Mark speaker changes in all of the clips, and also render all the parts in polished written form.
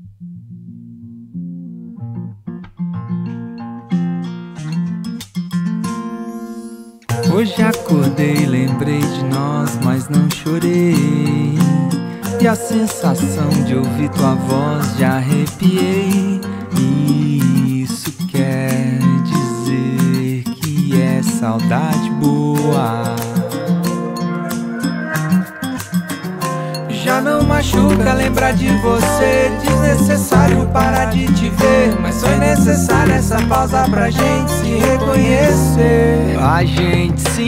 Speaker 1: Hoje acordei, lembrei de nós, mas não chorei. E a sensação de ouvir tua voz já arrepiei. E isso quer dizer que é saudade boa. Já não machuca lembrar de você, desnecessário parar de te ver, mas foi necessária essa pausa pra gente se reconhecer. A gente se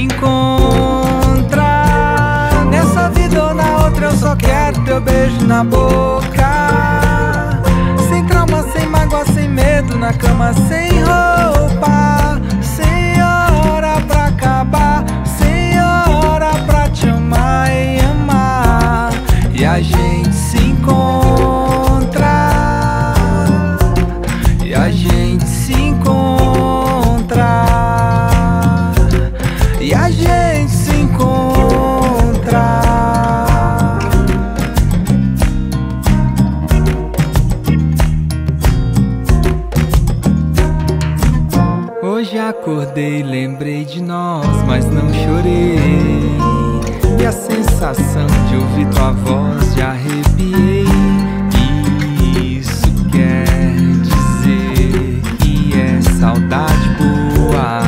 Speaker 1: encontra nessa vida ou na outra, eu só quero teu beijo na boca. Sem trauma, sem mágoa, sem medo, na cama sem roupa, sem hora pra acabar, sem hora pra te amar e amar. E a gente se encontra, e a gente se encontra, e a gente se encontra. Hoje acordei, lembrei de nós, mas não chorei. E a sensação de ouvir tua voz já arrepiei. E isso quer dizer que é saudade boa.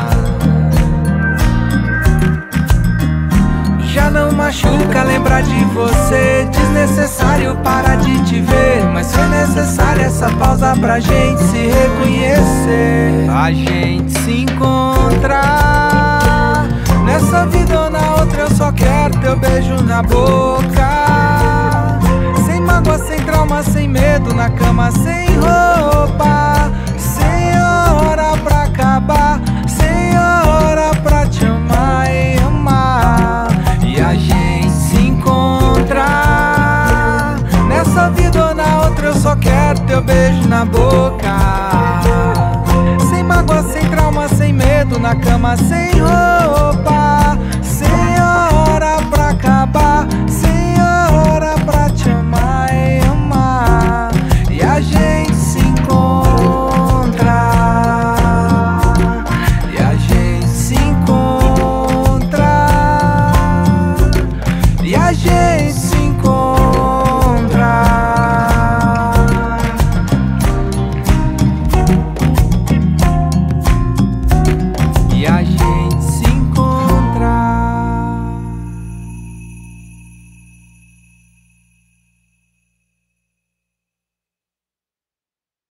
Speaker 1: Já não machuca lembrar de você, desnecessário parar de te ver, mas foi necessária essa pausa pra gente se reconhecer. A gente se encontra nessa vida ou na outra, eu só quero teu beijo na boca. Sem mágoa, sem trauma, sem medo, na cama sem roupa, sem hora pra acabar, sem hora pra te amar e amar. E a gente se encontra nessa vida ou na outra, eu só quero teu beijo na boca. Sem mágoa, sem trauma, sem medo, na cama sem roupa, sem hora pra acabar, sem